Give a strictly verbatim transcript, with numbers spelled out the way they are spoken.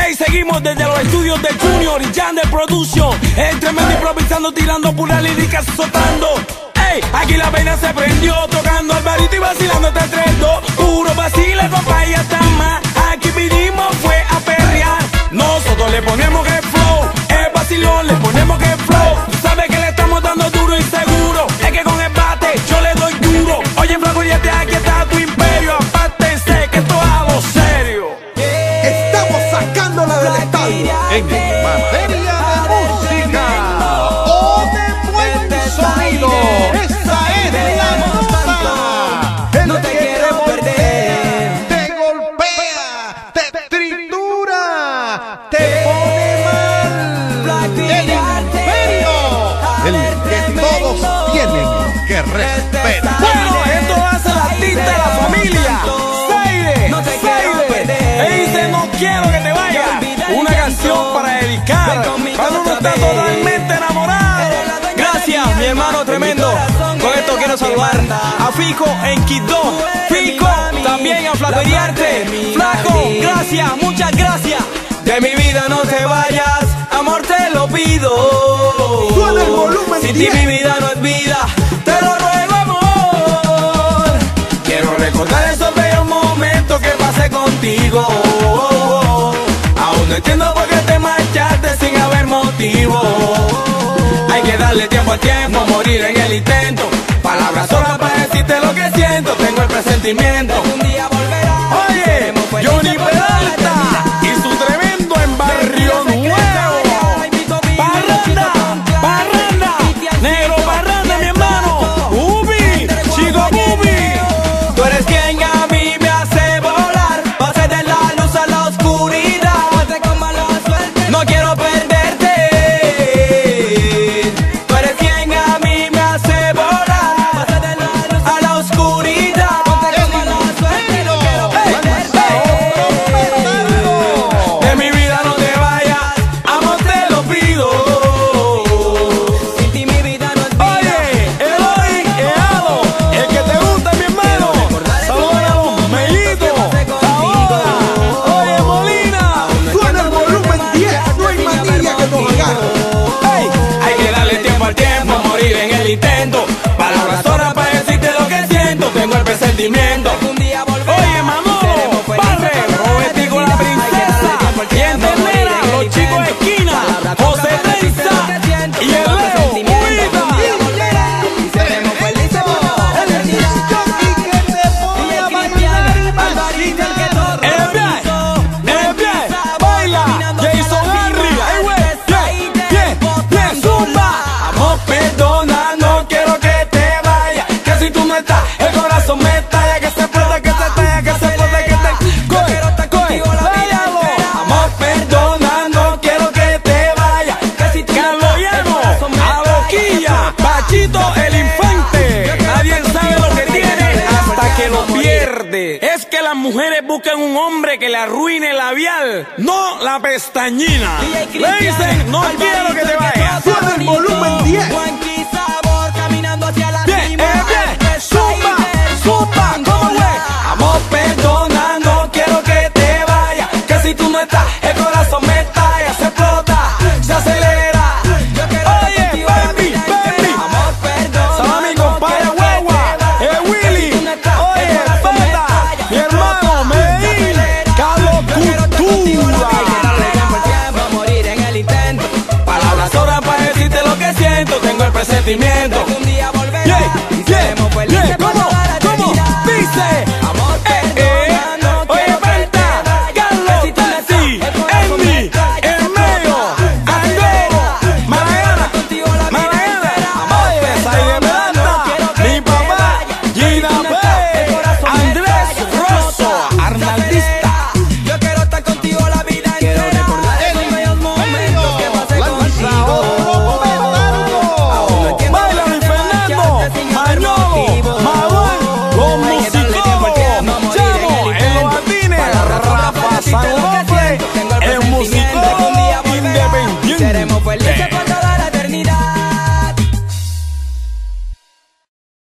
Hey, seguimos desde los estudios de Junior y Jan de Production. El tremendo improvisando, tirando puras líricas, azotando. Hey, aquí la vaina se prendió, tocando Alvarito y vacilando este trendo. Puro vacile, compa, y hasta más. Aquí vinimos fue a perrear. Nosotros le ponemos que flow, el vacilón le ponemos que flow. Tú sabes que le estamos dando duro y seguro. Es que con el bate yo le doy duro. Oye, flaco, ya te aquí está tu imperio. Apártense que esto es algo serio. Estamos sacándola del estadio en materia de música o de buen sonido. Esa es la nota. El No te que quiero perder. te golpea, te tritura, te pone mal. El imperio, el que todos tienen que respetar. Bueno, esto hace la artista de la familia. Seide, Seide. Él dice no quiero que te vayas. Una canción para dedicar cuando uno está totalmente enamorado. Gracias, mi hermano tremendo. Con esto quiero saludar a Fico en Quito. Fico, también a Flateriarte. Flaco, gracias, muchas gracias. De mi vida no te vayas, amor te lo pido. Suena el volumen Sin ti diez. mi vida no es vida, te lo ruego amor. Quiero recordar esos bellos momentos que pasé contigo. Aún no entiendo por qué te marchaste sin haber motivo. Hay que darle tiempo al tiempo, morir en el intento. Palabras solas para decirte lo que siento. Tengo el presentimiento. Un día volverá. Oye, Johnny Peralta y su tremendo en Barrio Nuevo. Parranda, parranda, negro parranda, mi hermano. Ubi, chico Bubi. Tú eres quien a mí me hace volar. Pasé de la luz a la oscuridad. No quiero perderte. Tú eres quien a mí me hace volar. Pasé de la luz a la oscuridad. De mi vida no te vayas, amor te lo pido. Sin ti mi vida no es vida. Oye, Eloy, Eado, el que te gusta, mi hermano. Saludos a los mellitos. Ahora, oye, Molina. Suena el volumen diez. No hay manilla que nos agarre. Hey, hay que darle tiempo al tiempo, morir en el intento. Palabras solas para decirte lo que siento. Tengo el presentimiento. Oye, Manolo, Barre, Robertico la princesa. Y en Ternera, los chicos de esquina. José Trenza y el Leo, Huida. El jockey que te pone a bailar y vacilar. En el viaje, en el viaje, baila, Jason Harry. Hey, güey, bien, bien, bien, zumba. Amor, perdona, no quiero que te vayas. Que si tú no estás, el corazón me estalla. Que se explota, que se estalla, que se explota, que te coge, coge, váyalo. Amor, perdona, no quiero que te vayas. Carlos Llano, a Boquilla, Pachito el Infante. Nadie sabe lo que tiene hasta que lo pierde. Es que las mujeres buscan un hombre que le arruine el labial, no la pestañina. Le dicen, no quiero que te vayas. Suena el volumen diez. Bien, eh, bien, zumba, zumba, ¿cómo es? Amor, perdona, no quiero que te vayas. Que si tú no estás, el corazón me estalla, se explota, se acelera. Oye, baby, baby. Saludos a mi compadre Guagua, eh, Willy. Oye, Feta, mi hermano Medellín, Carlos Cultura. Palabras sobran para decirte lo que siento. Tengo el presentimiento.